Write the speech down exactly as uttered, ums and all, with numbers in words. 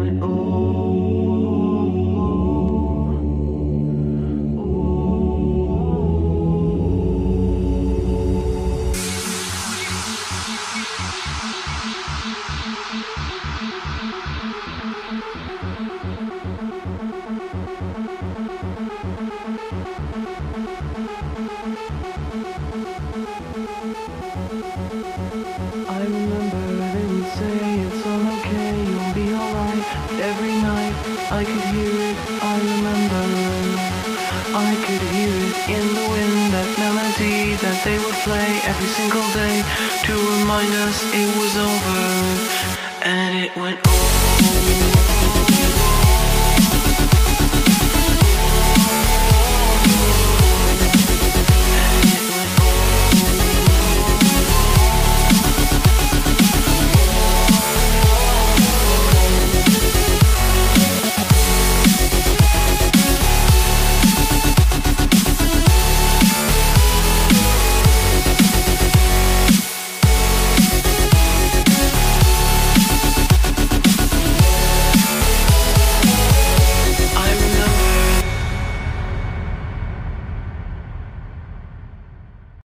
I remember they would say it's all okay, you'll be alright. Every night I could hear it, I remember. I could hear it in the wind, that melody that they would play every single day to remind us it was over.